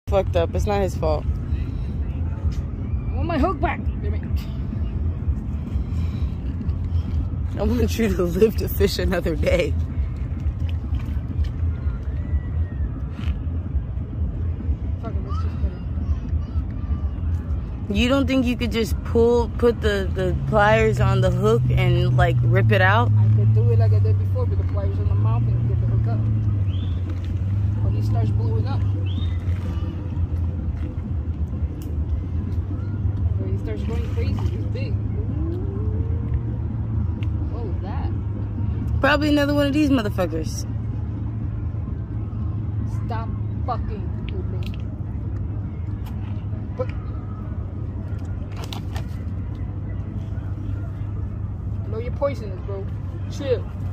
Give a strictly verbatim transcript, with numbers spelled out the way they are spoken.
fucked up. It's not his fault. I want my hook back. I want you to live to fish another day. Fuck it, let's just put it. You don't think you could just pull, put the, the pliers on the hook and like rip it out? I could do it like I did before with the pliers on the mouth and get the hook up. When he starts blowing up. When he starts going crazy, he's big. Probably another one of these motherfuckers. Stop fucking with me. But I know you're poisonous, bro. Chill.